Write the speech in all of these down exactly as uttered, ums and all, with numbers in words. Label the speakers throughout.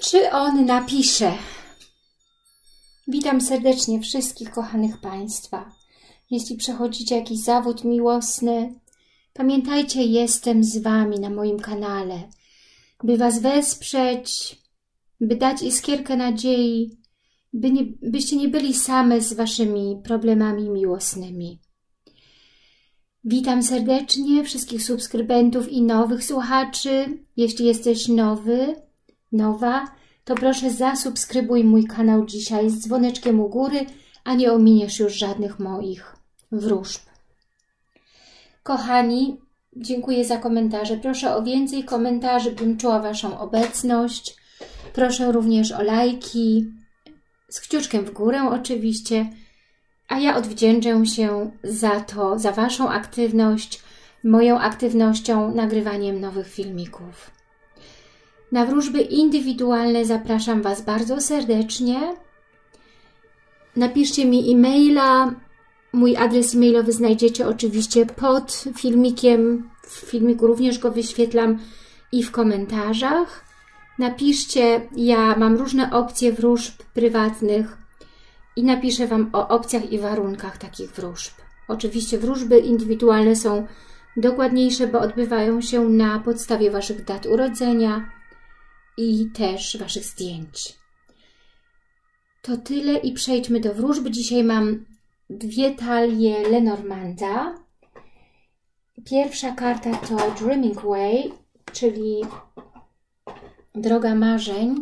Speaker 1: Czy on napisze? Witam serdecznie wszystkich kochanych Państwa. Jeśli przechodzicie jakiś zawód miłosny, pamiętajcie, jestem z Wami na moim kanale, by Was wesprzeć, by dać iskierkę nadziei, by nie, byście nie byli same z Waszymi problemami miłosnymi. Witam serdecznie wszystkich subskrybentów i nowych słuchaczy. Jeśli jesteś nowy, nowa, to proszę zasubskrybuj mój kanał dzisiaj z dzwoneczkiem u góry, a nie ominiesz już żadnych moich wróżb. Kochani, dziękuję za komentarze. Proszę o więcej komentarzy, bym czuła Waszą obecność. Proszę również o lajki, z kciuczkiem w górę oczywiście. A ja odwdzięczę się za to, za Waszą aktywność, moją aktywnością, nagrywaniem nowych filmików. Na wróżby indywidualne zapraszam Was bardzo serdecznie. Napiszcie mi e-maila. Mój adres e-mailowy znajdziecie oczywiście pod filmikiem. W filmiku również go wyświetlam i w komentarzach. Napiszcie, ja mam różne opcje wróżb prywatnych i napiszę Wam o opcjach i warunkach takich wróżb. Oczywiście wróżby indywidualne są dokładniejsze, bo odbywają się na podstawie Waszych dat urodzenia i też Waszych zdjęć. To tyle i przejdźmy do wróżb. Dzisiaj mam dwie talie Lenormanda. Pierwsza karta to Dreaming Way, czyli Droga Marzeń.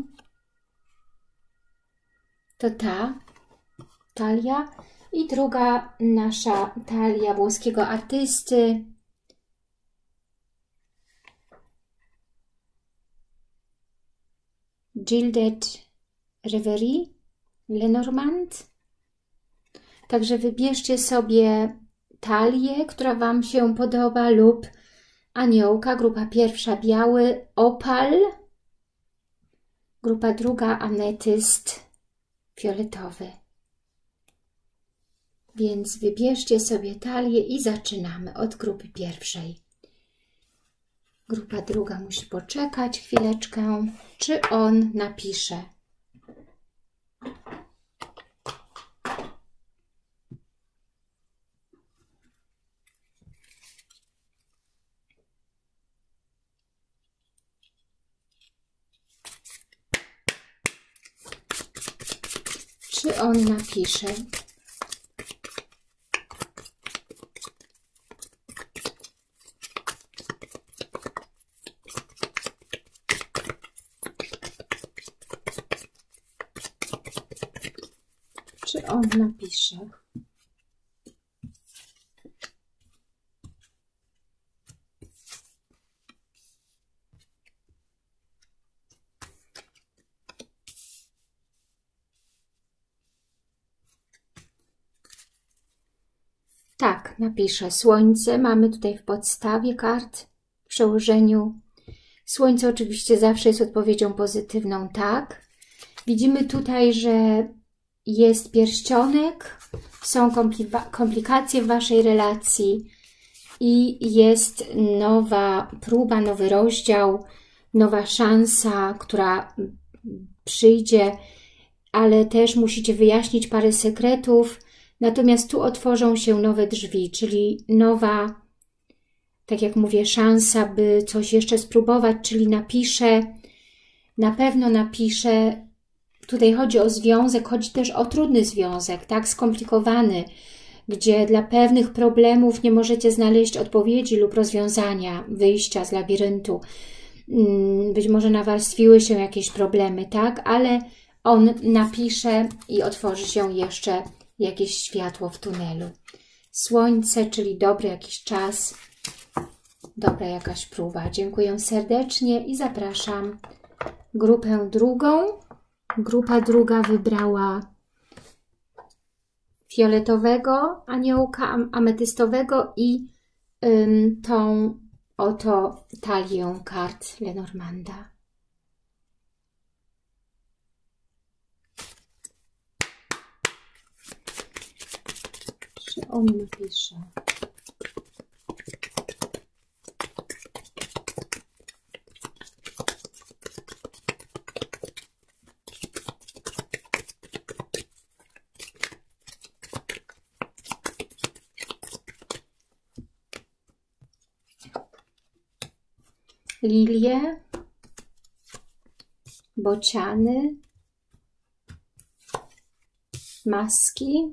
Speaker 1: To ta talia. I druga nasza talia włoskiego artysty. Gilded Reverie Lenormand. Także wybierzcie sobie talię, która Wam się podoba, lub aniołka. Grupa pierwsza biały opal, grupa druga ametyst fioletowy. Więc wybierzcie sobie talię i zaczynamy od grupy pierwszej. Grupa druga musi poczekać chwileczkę. Czy on napisze? Czy on napisze? Czy on napisze? Tak, napiszę. Słońce mamy tutaj w podstawie kart, w przełożeniu. Słońce oczywiście zawsze jest odpowiedzią pozytywną, tak. Widzimy tutaj, że jest pierścionek, są komplikacje w Waszej relacji i jest nowa próba, nowy rozdział, nowa szansa, która przyjdzie, ale też musicie wyjaśnić parę sekretów. Natomiast tu otworzą się nowe drzwi, czyli nowa, tak jak mówię, szansa, by coś jeszcze spróbować, czyli napiszę, na pewno napiszę. Tutaj chodzi o związek, chodzi też o trudny związek, tak, skomplikowany, gdzie dla pewnych problemów nie możecie znaleźć odpowiedzi lub rozwiązania, wyjścia z labiryntu. Być może nawarstwiły się jakieś problemy, tak, ale on napisze i otworzy się jeszcze jakieś światło w tunelu. Słońce, czyli dobry jakiś czas, dobra jakaś próba. Dziękuję serdecznie i zapraszam grupę drugą. Grupa druga wybrała fioletowego aniołka ametystowego i ym, tą oto talię kart Lenormanda. Czy on napisze? lilie, bociany, maski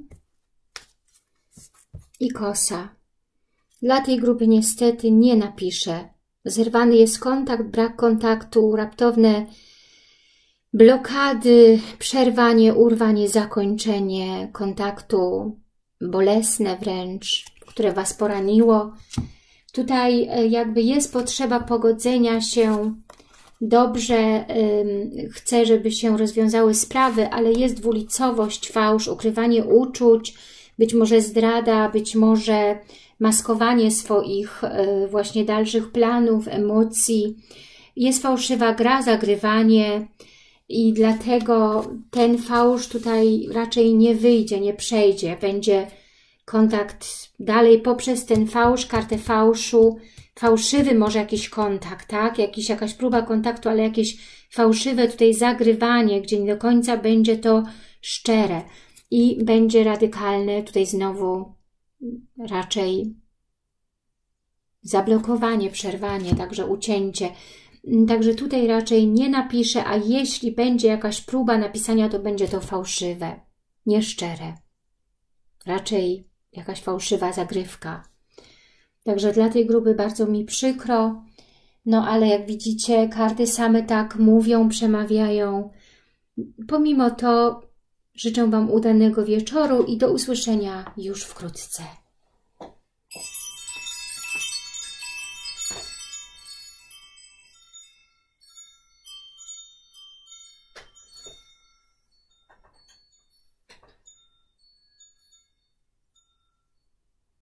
Speaker 1: i kosa. Dla tej grupy niestety nie napiszę. Zerwany jest kontakt, brak kontaktu, raptowne blokady, przerwanie, urwanie, zakończenie kontaktu, bolesne wręcz, które Was poraniło. Tutaj jakby jest potrzeba pogodzenia się. Dobrze, ym, chcę, żeby się rozwiązały sprawy, ale jest dwulicowość, fałsz, ukrywanie uczuć, być może zdrada, być może maskowanie swoich y, właśnie dalszych planów, emocji. Jest fałszywa gra, zagrywanie i dlatego ten fałsz tutaj raczej nie wyjdzie, nie przejdzie. Będzie kontakt dalej poprzez ten fałsz, kartę fałszu, fałszywy może jakiś kontakt, tak? Jakiś, jakaś próba kontaktu, ale jakieś fałszywe tutaj zagrywanie, gdzie nie do końca będzie to szczere i będzie radykalne tutaj znowu raczej zablokowanie, przerwanie, także ucięcie. Także tutaj raczej nie napiszę, a jeśli będzie jakaś próba napisania, to będzie to fałszywe, nieszczere. Raczej jakaś fałszywa zagrywka. Także dla tej grupy bardzo mi przykro, no ale jak widzicie, karty same tak mówią, przemawiają. Pomimo to życzę Wam udanego wieczoru i do usłyszenia już wkrótce.